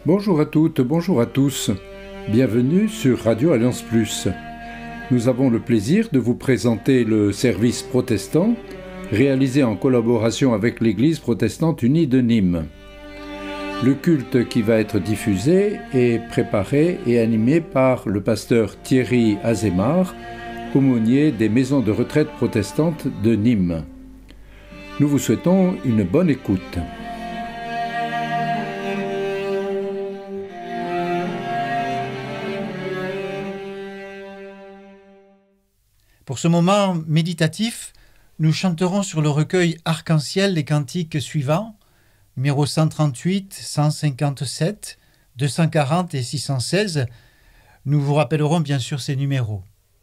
Bonjour à toutes, bonjour à tous. Bienvenue sur Radio Alliance Plus. Nous avons le plaisir de vous présenter le service protestant réalisé en collaboration avec l'Église protestante unie de Nîmes. Le culte qui va être diffusé est préparé et animé par le pasteur Thierry Azémar, aumônier des maisons de retraite protestantes de Nîmes. Nous vous souhaitons une bonne écoute. Pour ce moment méditatif, nous chanterons sur le recueil Arc-en-Ciel les cantiques suivants, numéros 138, 157, 240 et 616. Nous vous rappellerons bien sûr ces numéros.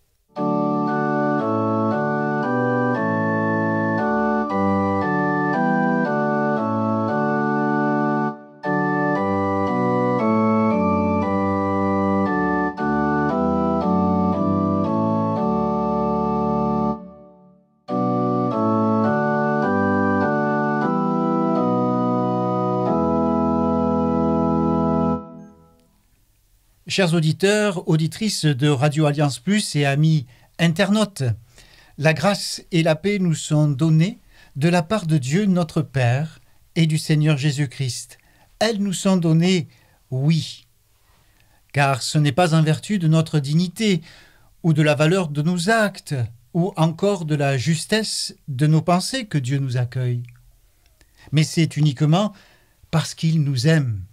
Chers auditeurs, auditrices de Radio Alliance Plus et amis internautes, la grâce et la paix nous sont données de la part de Dieu notre Père et du Seigneur Jésus-Christ. Elles nous sont données, oui, car ce n'est pas en vertu de notre dignité ou de la valeur de nos actes ou encore de la justesse de nos pensées que Dieu nous accueille, mais c'est uniquement parce qu'il nous aime.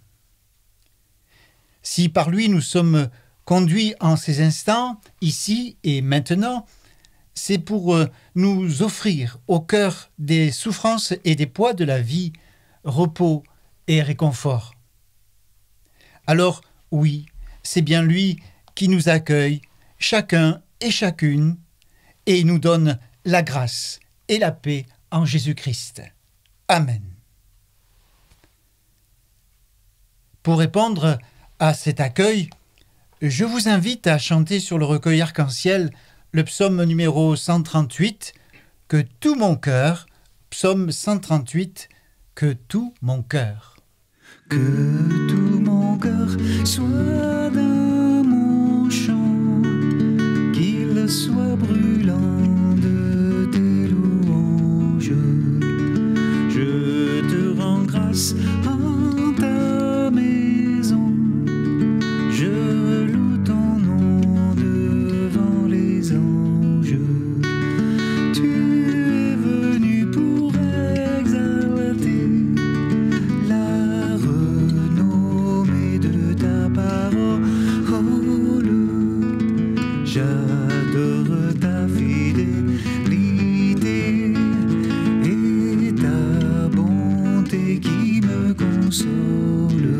Si par lui nous sommes conduits en ces instants, ici et maintenant, c'est pour nous offrir au cœur des souffrances et des poids de la vie, repos et réconfort. Alors oui, c'est bien lui qui nous accueille, chacun et chacune, et nous donne la grâce et la paix en Jésus-Christ. Amen. Pour répondre à cet accueil, je vous invite à chanter sur le recueil Arc-en-Ciel le psaume numéro 138, « Que tout mon cœur », psaume 138, « Que tout mon cœur ». Que tout mon cœur soit dans mon chant, qu'il soit brûlant de tes louanges. Je te rends grâce en ta maison. Je loue ton nom devant les anges. Tu es venu pour exalter la renommée de ta parole. J'adore ta fidélité et ta bonté qui me console.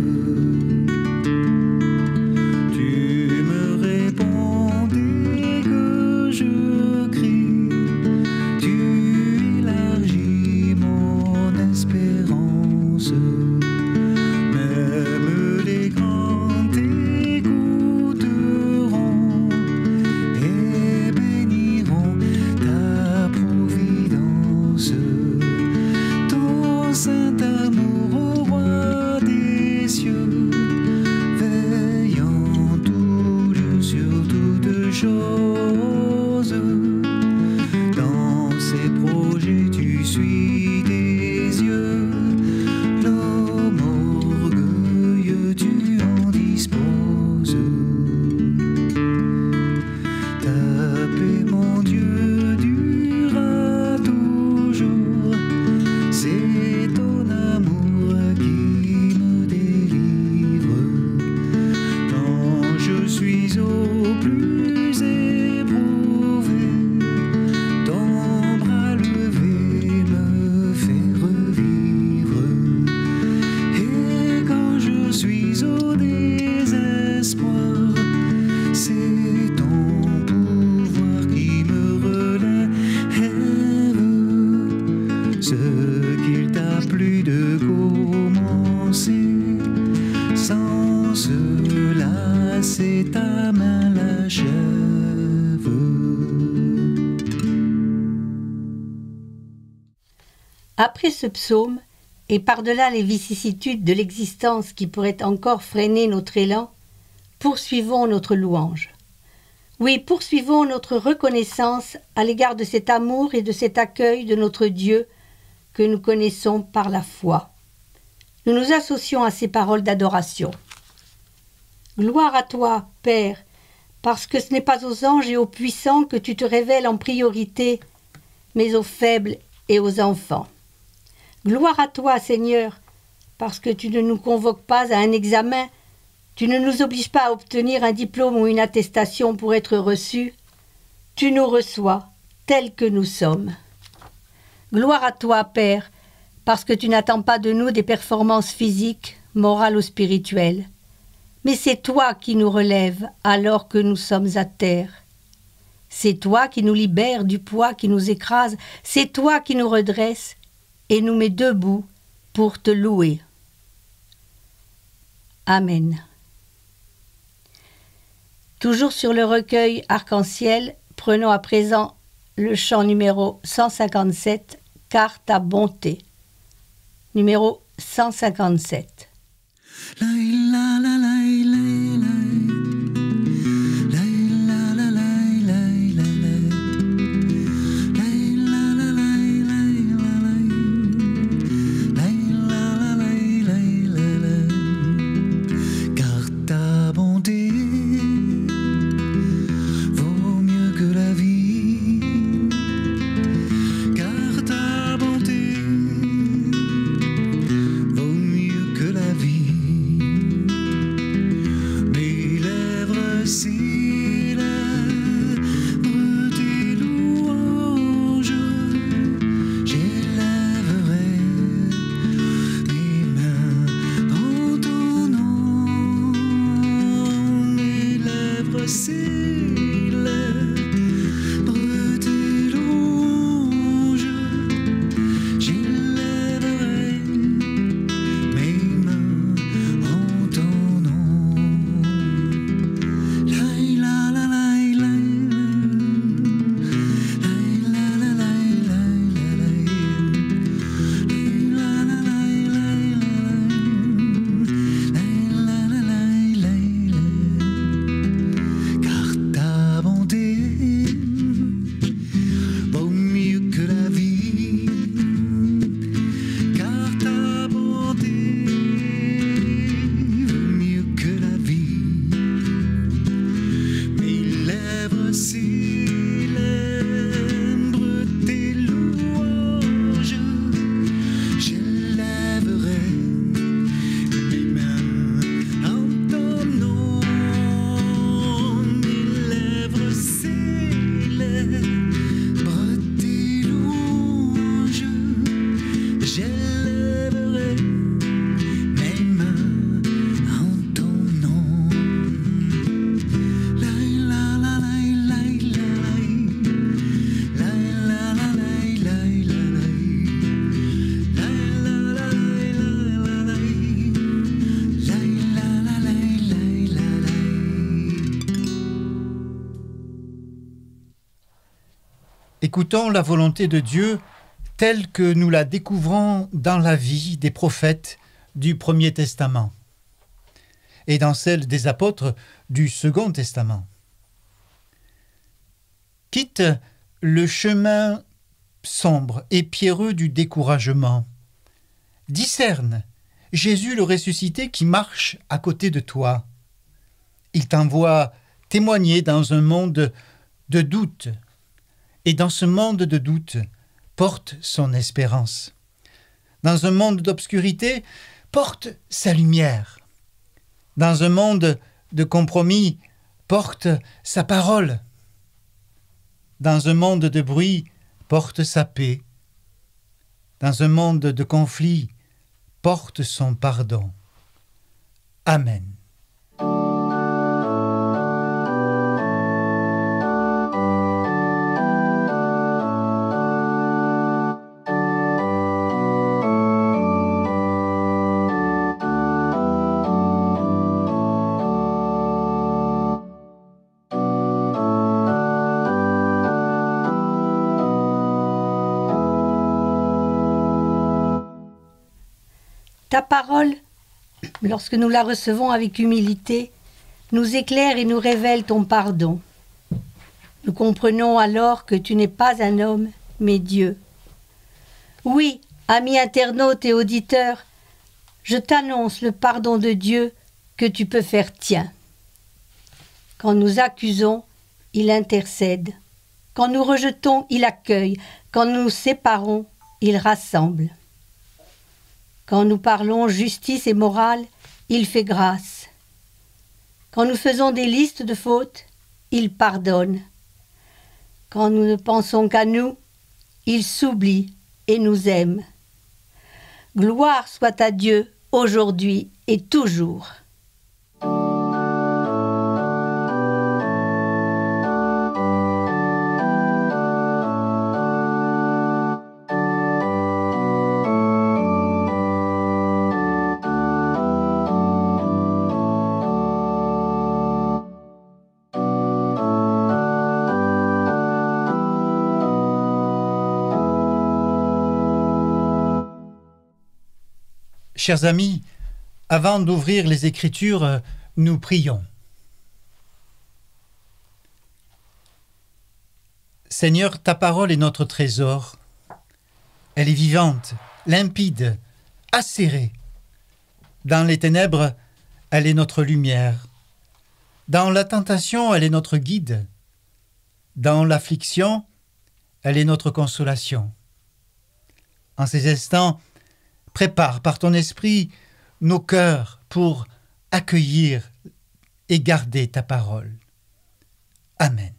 Après ce psaume, et par-delà les vicissitudes de l'existence qui pourraient encore freiner notre élan, poursuivons notre louange. Oui, poursuivons notre reconnaissance à l'égard de cet amour et de cet accueil de notre Dieu que nous connaissons par la foi. Nous nous associons à ces paroles d'adoration. Gloire à toi, Père, parce que ce n'est pas aux anges et aux puissants que tu te révèles en priorité, mais aux faibles et aux enfants. Gloire à toi, Seigneur, parce que tu ne nous convoques pas à un examen, tu ne nous obliges pas à obtenir un diplôme ou une attestation pour être reçus, tu nous reçois tels que nous sommes. Gloire à toi, Père, parce que tu n'attends pas de nous des performances physiques, morales ou spirituelles, mais c'est toi qui nous relèves alors que nous sommes à terre. C'est toi qui nous libères du poids qui nous écrase, c'est toi qui nous redresses et nous met debout pour te louer. Amen. Toujours sur le recueil Arc-en-Ciel, prenons à présent le chant numéro 157, Car ta bonté. Numéro 157. Écoutons la volonté de Dieu telle que nous la découvrons dans la vie des prophètes du Premier Testament et dans celle des apôtres du Second Testament. Quitte le chemin sombre et pierreux du découragement. Discerne Jésus le ressuscité qui marche à côté de toi. Il t'envoie témoigner dans un monde de doute. Et dans ce monde de doute, porte son espérance. Dans un monde d'obscurité, porte sa lumière. Dans un monde de compromis, porte sa parole. Dans un monde de bruit, porte sa paix. Dans un monde de conflit, porte son pardon. Amen. Ta parole, lorsque nous la recevons avec humilité, nous éclaire et nous révèle ton pardon. Nous comprenons alors que tu n'es pas un homme, mais Dieu. Oui, amis internautes et auditeurs, je t'annonce le pardon de Dieu que tu peux faire tien. Quand nous accusons, il intercède. Quand nous rejetons, il accueille. Quand nous nous séparons, il rassemble. Quand nous parlons justice et morale, il fait grâce. Quand nous faisons des listes de fautes, il pardonne. Quand nous ne pensons qu'à nous, il s'oublie et nous aime. Gloire soit à Dieu, aujourd'hui et toujours. Chers amis, avant d'ouvrir les Écritures, nous prions. Seigneur, ta parole est notre trésor. Elle est vivante, limpide, acérée. Dans les ténèbres, elle est notre lumière. Dans la tentation, elle est notre guide. Dans l'affliction, elle est notre consolation. En ces instants, prépare par ton esprit nos cœurs pour accueillir et garder ta parole. Amen.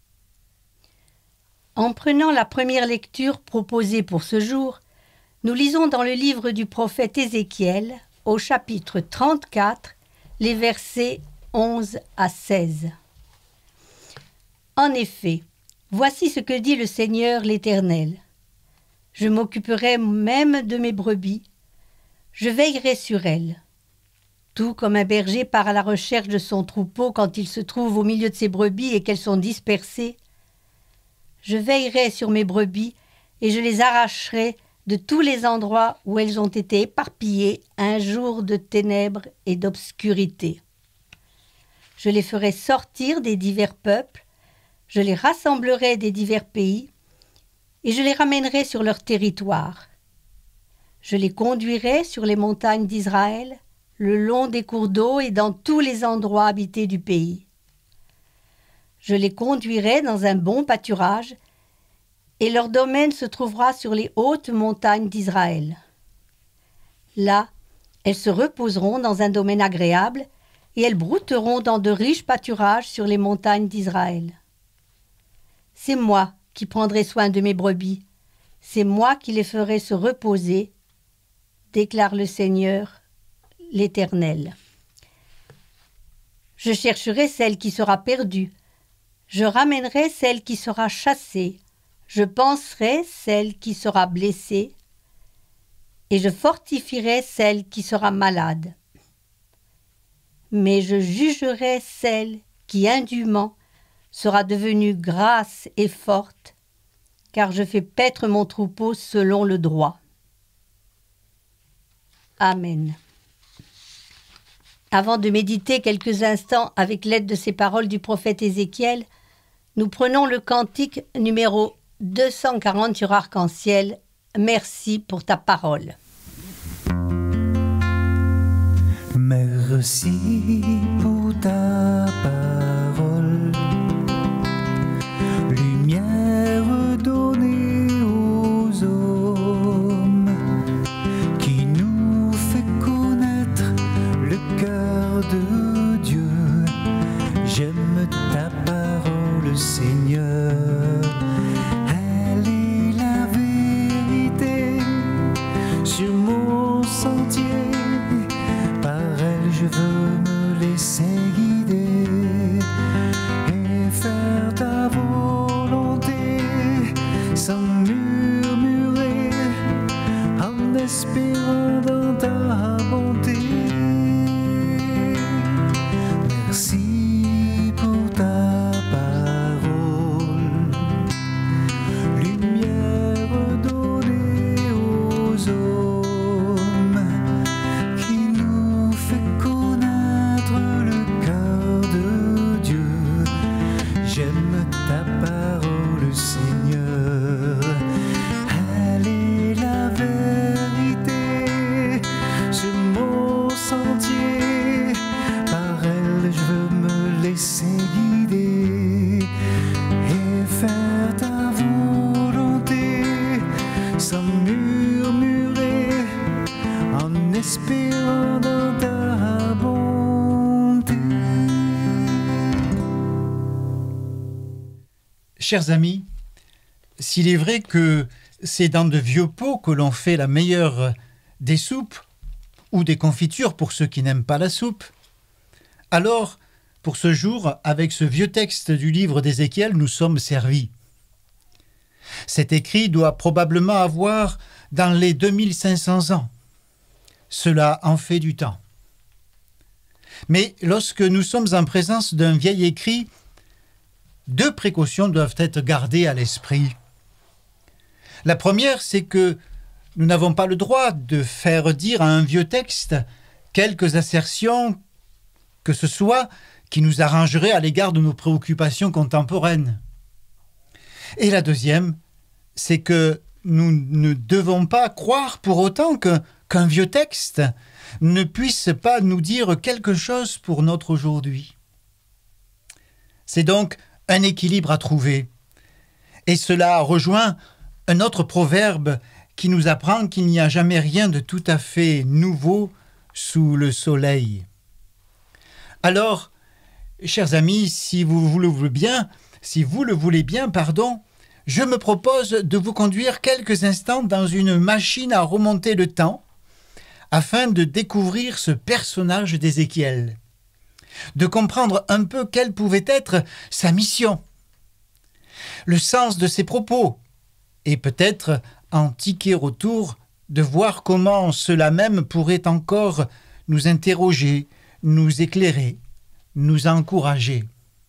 En prenant la première lecture proposée pour ce jour, nous lisons dans le livre du prophète Ézéchiel, au chapitre 34, les versets 11 à 16. En effet, voici ce que dit le Seigneur l'Éternel. Je m'occuperai même de mes brebis, je veillerai sur elles. Tout comme un berger part à la recherche de son troupeau quand il se trouve au milieu de ses brebis et qu'elles sont dispersées, je veillerai sur mes brebis et je les arracherai de tous les endroits où elles ont été éparpillées un jour de ténèbres et d'obscurité. Je les ferai sortir des divers peuples, je les rassemblerai des divers pays, et je les ramènerai sur leur territoire. Je les conduirai sur les montagnes d'Israël, le long des cours d'eau et dans tous les endroits habités du pays. Je les conduirai dans un bon pâturage, et leur domaine se trouvera sur les hautes montagnes d'Israël. Là, elles se reposeront dans un domaine agréable, et elles brouteront dans de riches pâturages sur les montagnes d'Israël. C'est moi qui prendrai soin de mes brebis, c'est moi qui les ferai se reposer, déclare le Seigneur, l'Éternel. Je chercherai celle qui sera perdue, je ramènerai celle qui sera chassée, je panserai celle qui sera blessée, et je fortifierai celle qui sera malade. Mais je jugerai celle qui indûment sera devenue grasse et forte, car je fais paître mon troupeau selon le droit. Amen. Avant de méditer quelques instants avec l'aide de ces paroles du prophète Ézéchiel, nous prenons le cantique numéro 240 sur Arc-en-Ciel. Merci pour ta parole. Merci pour ta parole, lumière donnée aux hommes, qui nous fait connaître le cœur de Dieu. J'aime ta parole, Seigneur, elle est la vérité sur mon sentier. Par elle je veux me laisser guider et faire ta volonté sans murmurer, en espérant dans ta bonté. Merci pour ta parole, Chers amis, s'il est vrai que c'est dans de vieux pots que l'on fait la meilleure des soupes ou des confitures pour ceux qui n'aiment pas la soupe, alors, pour ce jour, avec ce vieux texte du livre d'Ézéchiel, nous sommes servis. Cet écrit doit probablement avoir dans les 2500 ans. Cela en fait du temps. Mais lorsque nous sommes en présence d'un vieil écrit, 2 précautions doivent être gardées à l'esprit. La première, c'est que nous n'avons pas le droit de faire dire à un vieux texte quelques assertions que ce soit qui nous arrangeraient à l'égard de nos préoccupations contemporaines. Et la deuxième, c'est que nous ne devons pas croire pour autant qu'un vieux texte ne puisse pas nous dire quelque chose pour notre aujourd'hui. C'est donc un équilibre à trouver. Et cela rejoint un autre proverbe qui nous apprend qu'il n'y a jamais rien de tout à fait nouveau sous le soleil. Alors, chers amis, si vous le voulez bien, je me propose de vous conduire quelques instants dans une machine à remonter le temps afin de découvrir ce personnage d'Ézéchiel, de comprendre un peu quelle pouvait être sa mission, le sens de ses propos, et peut-être en tiquer autour de voir comment cela même pourrait encore nous interroger, nous éclairer, nous encourager.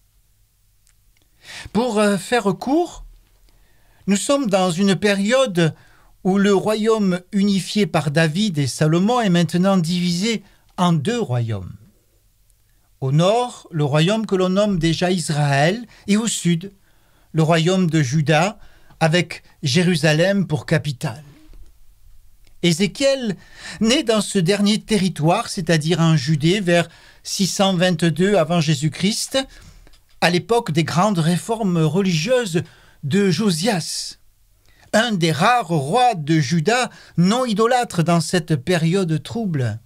Pour faire court, nous sommes dans une période où le royaume unifié par David et Salomon est maintenant divisé en 2 royaumes. Au nord, le royaume que l'on nomme déjà Israël, et au sud, le royaume de Juda, avec Jérusalem pour capitale. Ézéchiel naît dans ce dernier territoire, c'est-à-dire en Judée, vers 622 avant Jésus-Christ, à l'époque des grandes réformes religieuses de Josias, un des rares rois de Juda non idolâtres dans cette période trouble.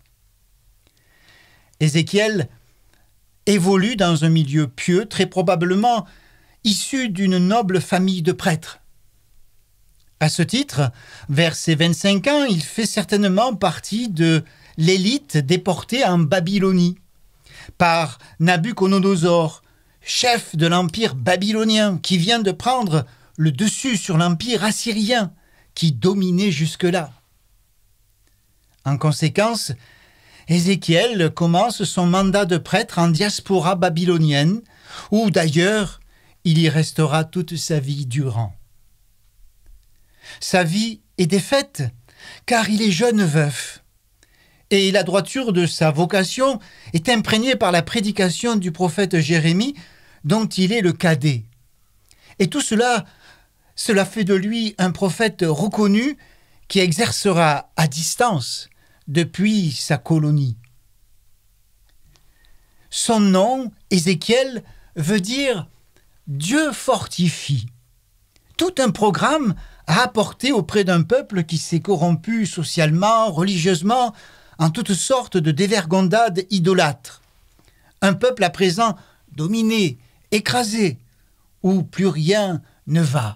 Ézéchiel évolue dans un milieu pieux, très probablement issu d'une noble famille de prêtres. À ce titre, vers ses 25 ans, il fait certainement partie de l'élite déportée en Babylonie par Nabuchodonosor, chef de l'empire babylonien qui vient de prendre le dessus sur l'empire assyrien qui dominait jusque-là. En conséquence, Ézéchiel commence son mandat de prêtre en diaspora babylonienne, où d'ailleurs il y restera toute sa vie durant. Sa vie est défaite, car il est jeune veuf, et la droiture de sa vocation est imprégnée par la prédication du prophète Jérémie, dont il est le cadet. Et tout cela fait de lui un prophète reconnu qui exercera à distance depuis sa colonie. Son nom, Ézéchiel, veut dire « Dieu fortifie ». Tout un programme à apporter auprès d'un peuple qui s'est corrompu socialement, religieusement, en toutes sortes de dévergondades idolâtres. Un peuple à présent dominé, écrasé, où plus rien ne va.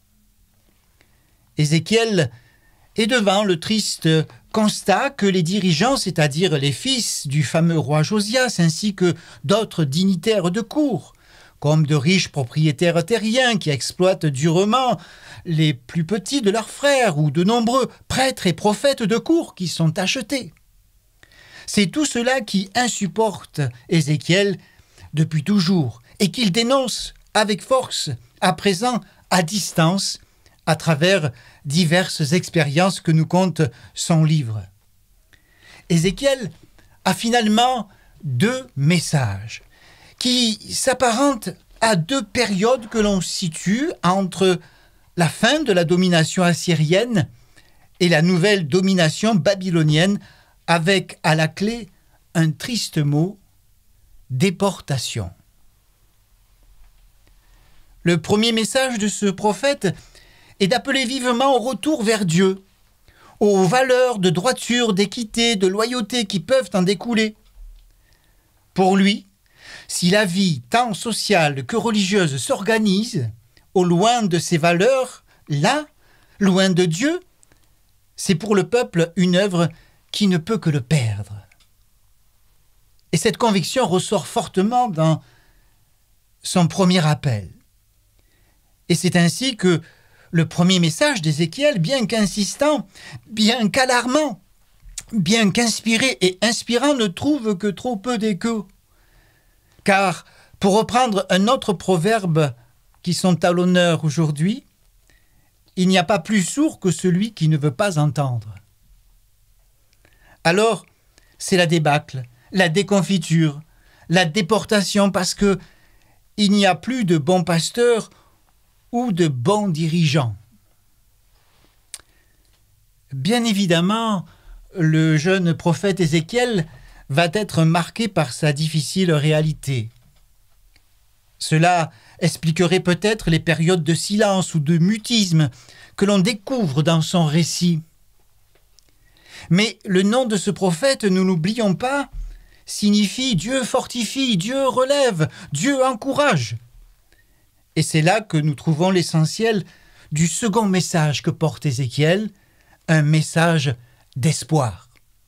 Ézéchiel est devant le triste constat que les dirigeants, c'est-à-dire les fils du fameux roi Josias, ainsi que d'autres dignitaires de cour, comme de riches propriétaires terriens qui exploitent durement les plus petits de leurs frères ou de nombreux prêtres et prophètes de cour qui sont achetés. C'est tout cela qui insupporte Ézéchiel depuis toujours et qu'il dénonce avec force, à présent à distance, à travers diverses expériences que nous conte son livre. Ézéchiel a finalement 2 messages qui s'apparentent à 2 périodes que l'on situe entre la fin de la domination assyrienne et la nouvelle domination babylonienne, avec à la clé un triste mot, déportation. Le premier message de ce prophète est d'appeler vivement au retour vers Dieu, aux valeurs de droiture, d'équité, de loyauté qui peuvent en découler. Pour lui, si la vie tant sociale que religieuse s'organise, au loin de ses valeurs, là, loin de Dieu, c'est pour le peuple une œuvre qui ne peut que le perdre. Et cette conviction ressort fortement dans son premier appel. Et c'est ainsi que le premier message d'Ézéchiel, bien qu'insistant, bien qu'alarmant, bien qu'inspiré et inspirant, ne trouve que trop peu d'écho. Car, pour reprendre un autre proverbe qui sont à l'honneur aujourd'hui, il n'y a pas plus sourd que celui qui ne veut pas entendre. Alors, c'est la débâcle, la déconfiture, la déportation, parce que il n'y a plus de bons pasteurs ou de bons dirigeants. Bien évidemment, le jeune prophète Ézéchiel va être marqué par sa difficile réalité. Cela expliquerait peut-être les périodes de silence ou de mutisme que l'on découvre dans son récit. Mais le nom de ce prophète, nous n'oublions pas, signifie Dieu fortifie, Dieu relève, Dieu encourage. Et c'est là que nous trouvons l'essentiel du second message que porte Ézéchiel, un message d'espoir.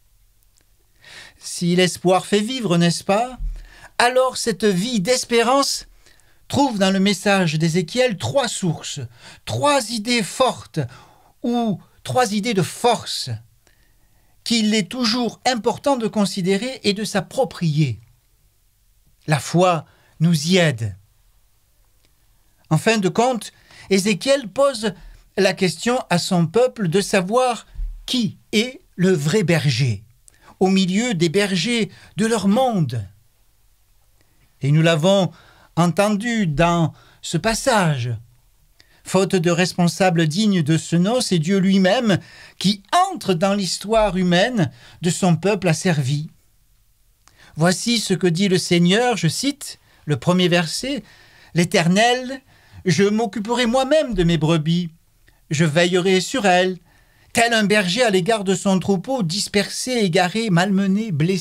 Si l'espoir fait vivre, n'est-ce pas? Alors cette vie d'espérance trouve dans le message d'Ézéchiel 3 sources, 3 idées fortes ou 3 idées de force qu'il est toujours important de considérer et de s'approprier. La foi nous y aide. En fin de compte, Ézéchiel pose la question à son peuple de savoir qui est le vrai berger, au milieu des bergers de leur monde. Et nous l'avons entendu dans ce passage. Faute de responsables dignes de ce nom, c'est Dieu lui-même qui entre dans l'histoire humaine de son peuple asservi. Voici ce que dit le Seigneur, je cite le premier verset, « L'Éternel, je m'occuperai moi-même de mes brebis, je veillerai sur elles, tel un berger à l'égard de son troupeau dispersé, égaré, malmené, blessé. »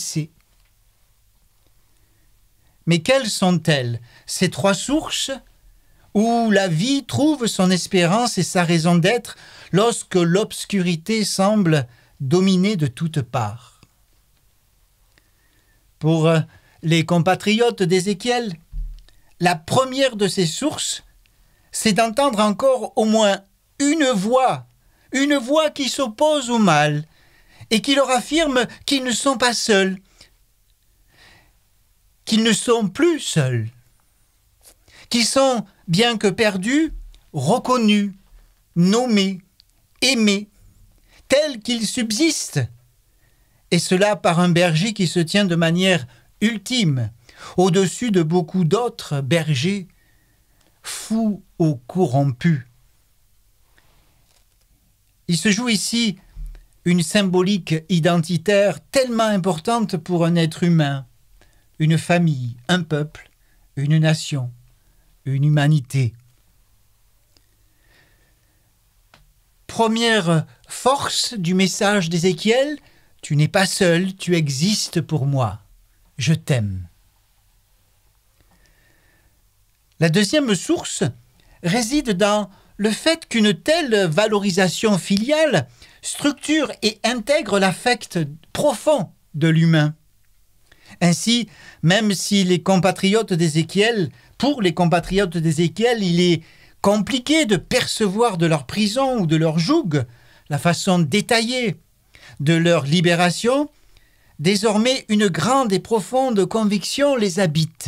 Mais quelles sont-elles, ces 3 sources où la vie trouve son espérance et sa raison d'être lorsque l'obscurité semble dominer de toutes parts? Pour les compatriotes d'Ézéchiel, la première de ces sources, c'est d'entendre encore au moins une voix qui s'oppose au mal et qui leur affirme qu'ils ne sont pas seuls, qu'ils ne sont plus seuls, qu'ils sont, bien que perdus, reconnus, nommés, aimés, tels qu'ils subsistent, et cela par un berger qui se tient de manière ultime, au-dessus de beaucoup d'autres bergers, fous ou corrompus. Il se joue ici une symbolique identitaire tellement importante pour un être humain, une famille, un peuple, une nation, une humanité. Première force du message d'Ézéchiel, tu n'es pas seul, tu existes pour moi, je t'aime. La deuxième source réside dans le fait qu'une telle valorisation filiale structure et intègre l'affect profond de l'humain. Ainsi, même si pour les compatriotes d'Ézéchiel, il est compliqué de percevoir de leur prison ou de leur joug la façon détaillée de leur libération, désormais une grande et profonde conviction les habite.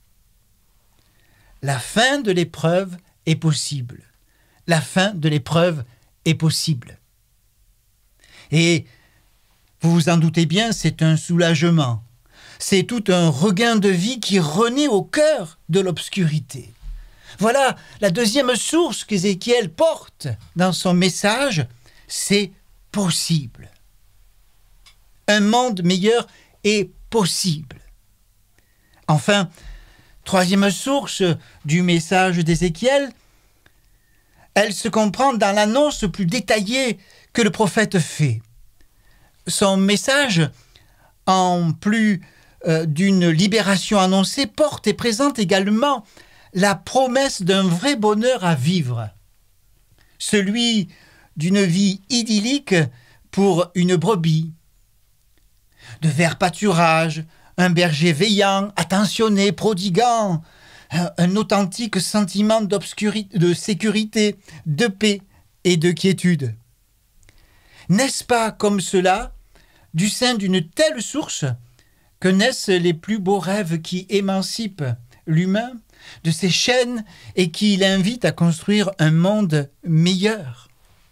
La fin de l'épreuve est possible. La fin de l'épreuve est possible. Et vous vous en doutez bien, c'est un soulagement. C'est tout un regain de vie qui renaît au cœur de l'obscurité. Voilà la deuxième source qu'Ézéchiel porte dans son message, c'est possible. Un monde meilleur est possible. Enfin, troisième source du message d'Ézéchiel, elle se comprend dans l'annonce plus détaillée que le prophète fait. Son message, en plus d'une libération annoncée, porte et présente également la promesse d'un vrai bonheur à vivre, celui d'une vie idyllique pour une brebis, de verts pâturages, un berger veillant, attentionné, prodiguant, un authentique sentiment de sécurité, de paix et de quiétude. N'est-ce pas comme cela, du sein d'une telle source, que naissent les plus beaux rêves qui émancipent l'humain de ses chaînes et qui l'invitent à construire un monde meilleur?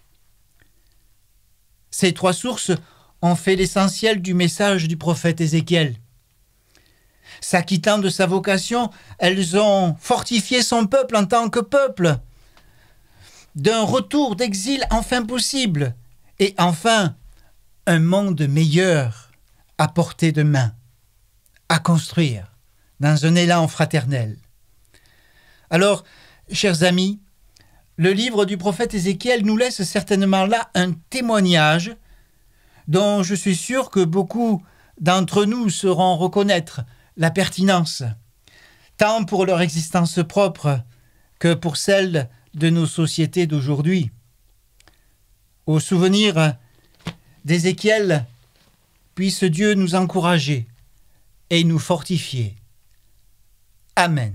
Ces trois sources ont fait l'essentiel du message du prophète Ézéchiel. S'acquittant de sa vocation, elles ont fortifié son peuple en tant que peuple, d'un retour d'exil enfin possible, et enfin un monde meilleur à portée de main, à construire dans un élan fraternel. Alors, chers amis, le livre du prophète Ézéchiel nous laisse certainement là un témoignage dont je suis sûr que beaucoup d'entre nous sauront reconnaître la pertinence, tant pour leur existence propre que pour celle de nos sociétés d'aujourd'hui. Au souvenir d'Ézéchiel, puisse Dieu nous encourager et nous fortifier. Amen.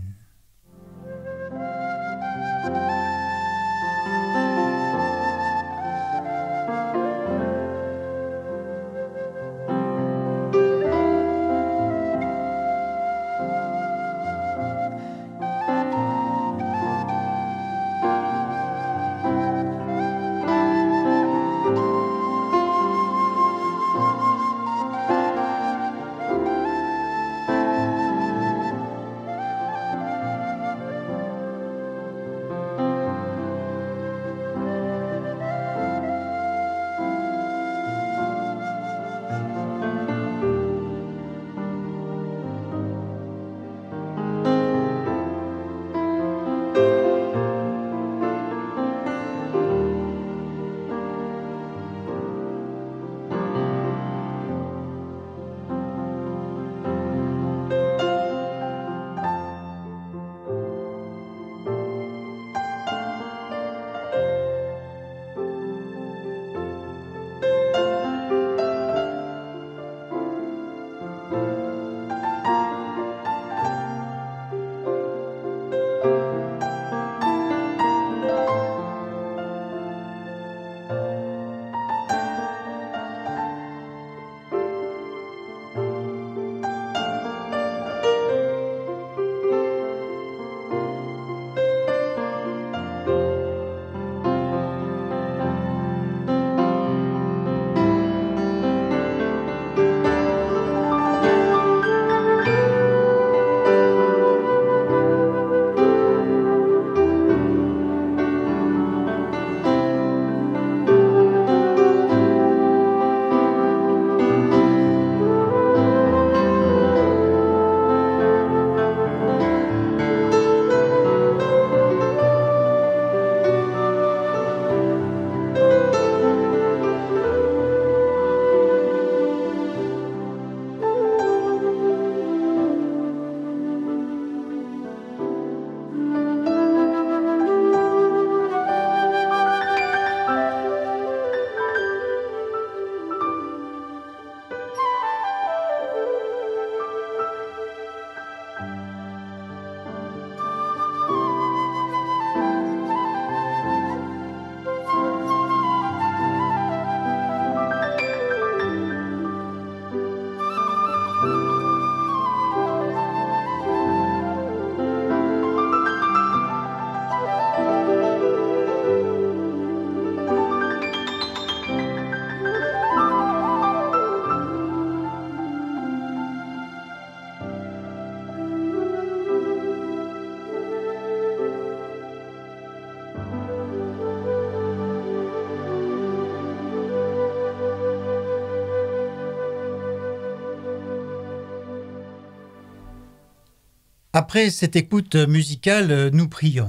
Après cette écoute musicale, nous prions.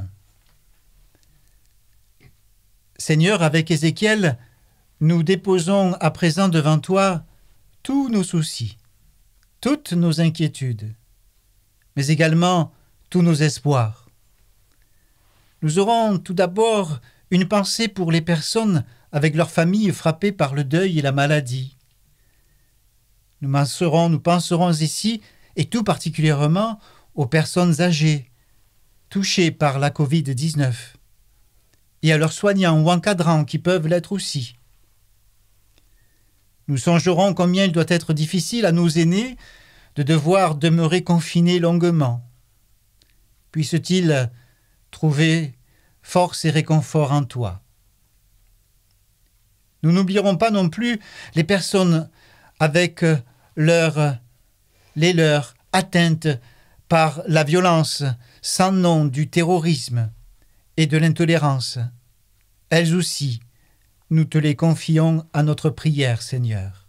Seigneur, avec Ézéchiel, nous déposons à présent devant toi tous nos soucis, toutes nos inquiétudes, mais également tous nos espoirs. Nous aurons tout d'abord une pensée pour les personnes avec leurs familles frappées par le deuil et la maladie. Nous penserons ici, et tout particulièrement, aux personnes âgées, touchées par la Covid-19, et à leurs soignants ou encadrants qui peuvent l'être aussi. Nous songerons combien il doit être difficile à nos aînés de devoir demeurer confinés longuement. Puisse-t-il trouver force et réconfort en toi. Nous n'oublierons pas non plus les personnes avec les leurs atteintes par la violence sans nom du terrorisme et de l'intolérance. Elles aussi, nous te les confions à notre prière, Seigneur.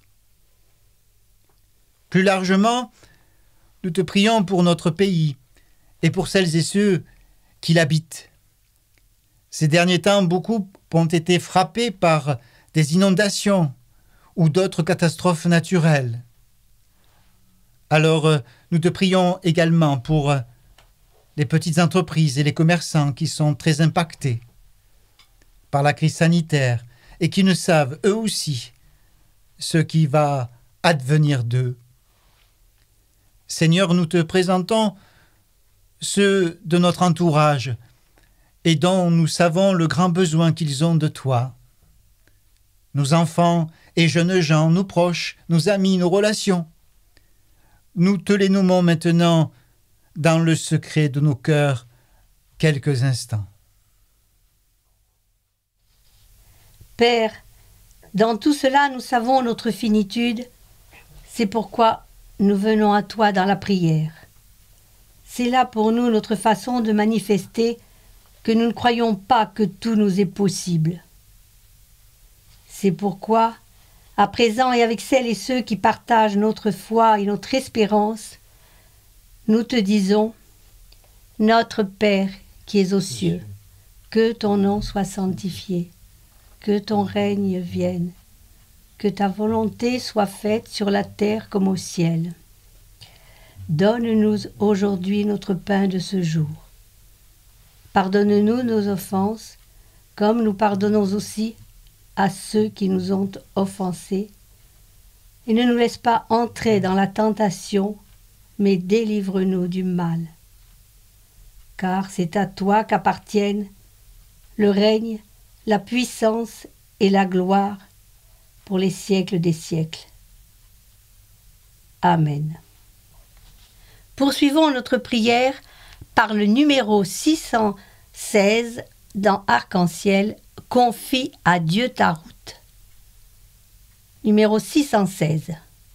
Plus largement, nous te prions pour notre pays et pour celles et ceux qui l'habitent. Ces derniers temps, beaucoup ont été frappés par des inondations ou d'autres catastrophes naturelles. Alors, nous te prions également pour les petites entreprises et les commerçants qui sont très impactés par la crise sanitaire et qui ne savent eux aussi ce qui va advenir d'eux. Seigneur, nous te présentons ceux de notre entourage et dont nous savons le grand besoin qu'ils ont de toi. Nos enfants et jeunes gens, nos proches, nos amis, nos relations. Nous te les nommons maintenant dans le secret de nos cœurs quelques instants. Père, dans tout cela, nous savons notre finitude. C'est pourquoi nous venons à toi dans la prière. C'est là pour nous notre façon de manifester que nous ne croyons pas que tout nous est possible. C'est pourquoi, à présent et avec celles et ceux qui partagent notre foi et notre espérance, nous te disons, Notre Père qui es aux cieux, que ton nom soit sanctifié, que ton règne vienne, que ta volonté soit faite sur la terre comme au ciel. Donne-nous aujourd'hui notre pain de ce jour. Pardonne-nous nos offenses, comme nous pardonnons aussi à ceux qui nous ont offensés. Et ne nous laisse pas entrer dans la tentation, mais délivre-nous du mal. Car c'est à toi qu'appartiennent le règne, la puissance et la gloire pour les siècles des siècles. Amen. Poursuivons notre prière par le numéro 616 dans Arc-en-Ciel, Confie à Dieu ta route. Numéro 616.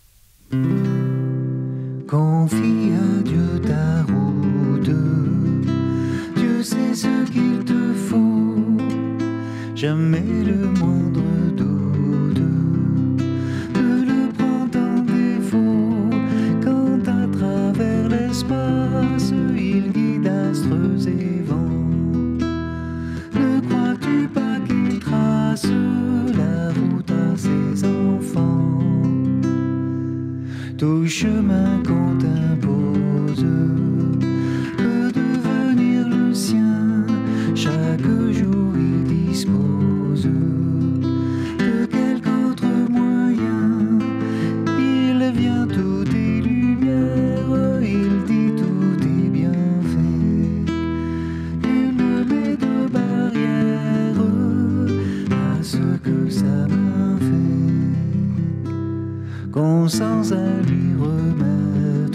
Confie à Dieu ta route, Dieu sait ce qu'il te faut, jamais le moindre doute ne le prend en défaut, quand à travers l'espace il guide astres et vents. Ne crois-tu pas qu'il trace la route à ses enfants? Tout chemin qu'on t'impose peut devenir le sien. Chaque jour il dispose de quelque autre moyen. Il vient tout des lumières, il dit tout est bien fait. Il ne met de barrière à ce que sa main fait. Consens à lui remettre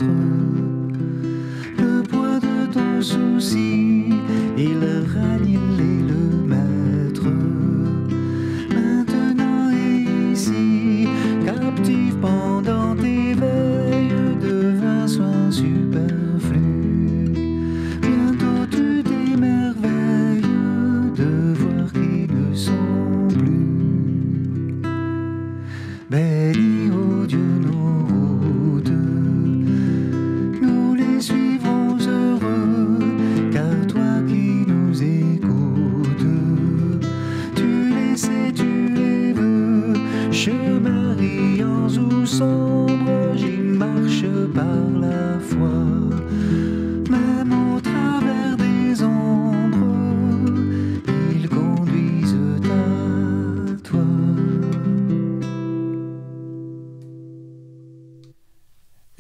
le poids de ton souci, il règne, il est le maître, maintenant et ici, captif pendant tes veilles, devint soin superflu. Bientôt tu t'émerveilles de voir qu'ils ne sont plus. Béni, ô Dieu, nos routes, nous les suivrons heureux, car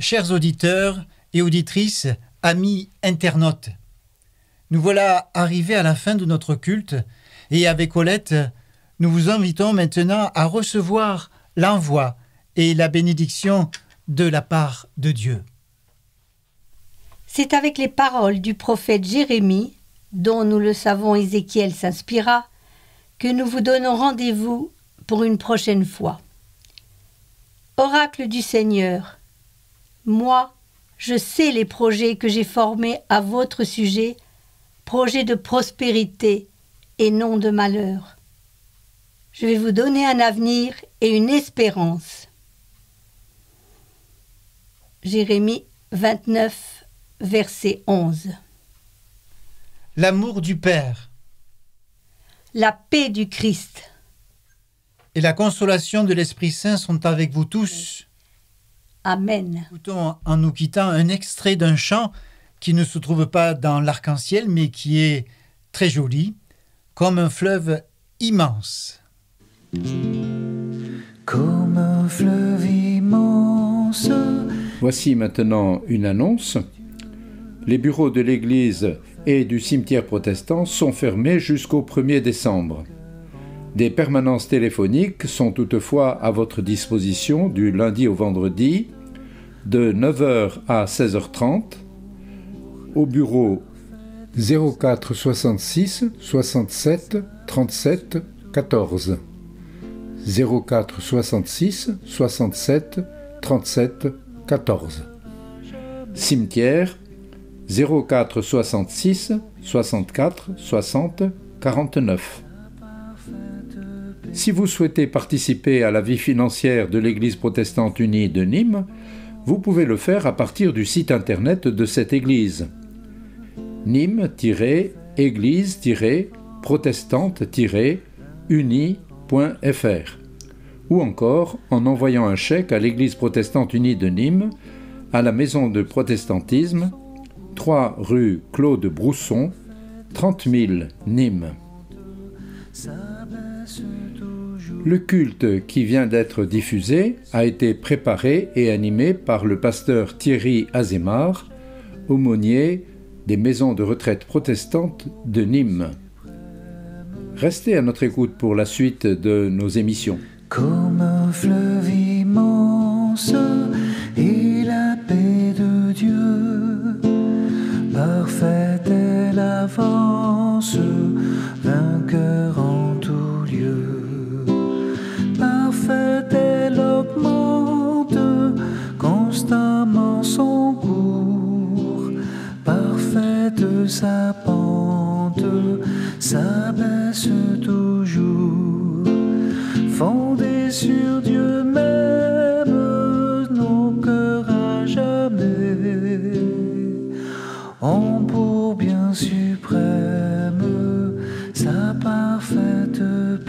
Chers auditeurs et auditrices, amis internautes, nous voilà arrivés à la fin de notre culte et avec Colette, nous vous invitons maintenant à recevoir l'envoi et la bénédiction de la part de Dieu. C'est avec les paroles du prophète Jérémie, dont nous le savons Ézéchiel s'inspira, que nous vous donnons rendez-vous pour une prochaine fois. Oracle du Seigneur, moi, je sais les projets que j'ai formés à votre sujet, projets de prospérité et non de malheur. Je vais vous donner un avenir et une espérance. Jérémie 29, verset 11. L'amour du Père La paix du Christ et la consolation de l'Esprit Saint sont avec vous tous. Amen. Écoutons en nous quittant un extrait d'un chant qui ne se trouve pas dans l'Arc-en-Ciel, mais qui est très joli, comme un fleuve immense. Comme un fleuve immense. Voici maintenant une annonce. Les bureaux de l'église et du cimetière protestant sont fermés jusqu'au 1er décembre. Des permanences téléphoniques sont toutefois à votre disposition du lundi au vendredi, de 9h à 16h30, au bureau 04 66 67 37 14. 04 66 67 37 14. Cimetière 04 66 64 60 49. Si vous souhaitez participer à la vie financière de l'Église protestante unie de Nîmes, vous pouvez le faire à partir du site internet de cette église. nîmes-église-protestante-unie.fr ou encore en envoyant un chèque à l'Église protestante unie de Nîmes, à la Maison de Protestantisme, 3 rue Claude Brousson, 30 000 Nîmes. Le culte qui vient d'être diffusé a été préparé et animé par le pasteur Thierry Azémar, aumônier des maisons de retraite protestantes de Nîmes. Restez à notre écoute pour la suite de nos émissions. Comme un fleuve immense et la paix de Dieu, parfaite est l'avance, vainqueur en tout lieu. Parfaite elle augmente constamment son cours, parfaite sa pente, s'abaisse toujours, fondée sur Dieu même, nos cœurs à jamais ont pour bien suprême sa parfaite paix.